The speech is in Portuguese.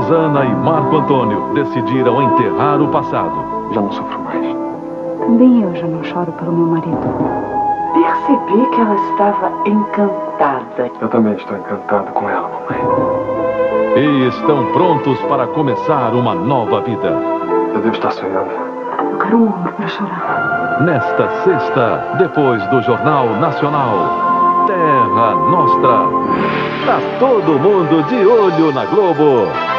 Rosana e Marco Antônio decidiram enterrar o passado. Já não sofro mais. Também eu já não choro pelo meu marido. Percebi que ela estava encantada. Eu também estou encantado com ela, mamãe. E estão prontos para começar uma nova vida. Eu devo estar sonhando. Eu quero um ombro para chorar. Nesta sexta, depois do Jornal Nacional, Terra Nostra. Tá todo mundo de olho na Globo.